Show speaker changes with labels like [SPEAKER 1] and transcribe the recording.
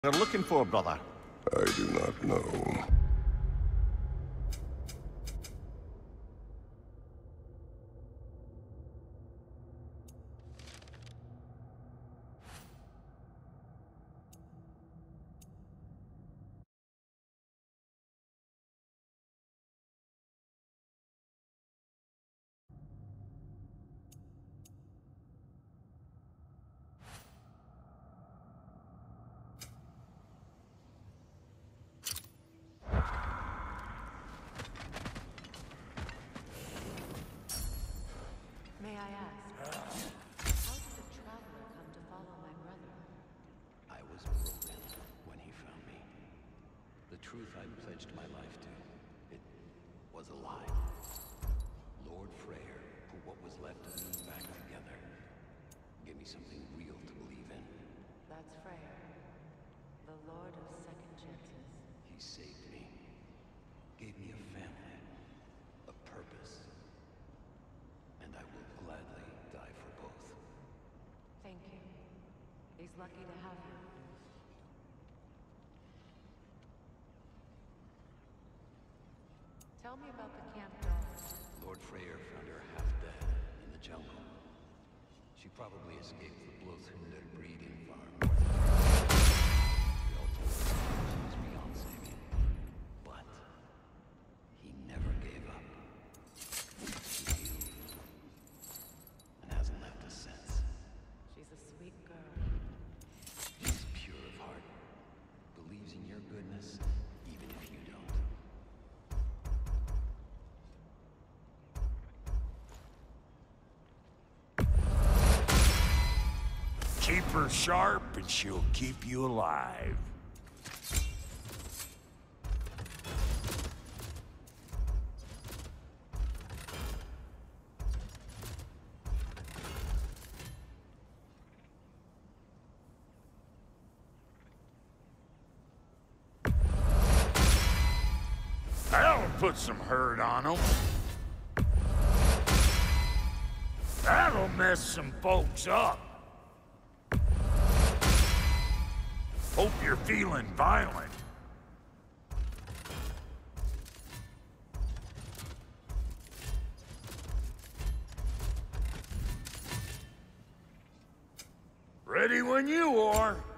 [SPEAKER 1] They're looking for, brother?
[SPEAKER 2] I do not know.
[SPEAKER 3] May I ask, how did the traveler come to follow my brother?
[SPEAKER 4] I was broken when he found me. The truth I pledged my life to, it was a lie. Lord Freyr put what was left of me back together. Gave me something real to believe in.
[SPEAKER 3] That's Freyr, the Lord of Second Chances.
[SPEAKER 4] He saved me. Gave me a family. A purpose. And I will gladly die for both.
[SPEAKER 3] Thank you. He's lucky to have you. Tell me about the camp daughter.
[SPEAKER 4] Lord Freyr found her half dead in the jungle. She probably escaped the Blothhunder breeding farm. We all told her she was beyond saving. But he never gave up. He healed and hasn't left us since.
[SPEAKER 3] She's a sweet girl.
[SPEAKER 4] She's pure of heart. Believes in your goodness, even if you don't.
[SPEAKER 5] Keep her sharp and she'll keep you alive. That'll put some hurt on them. That'll mess some folks up. Hope you're feeling violent. Ready when you are.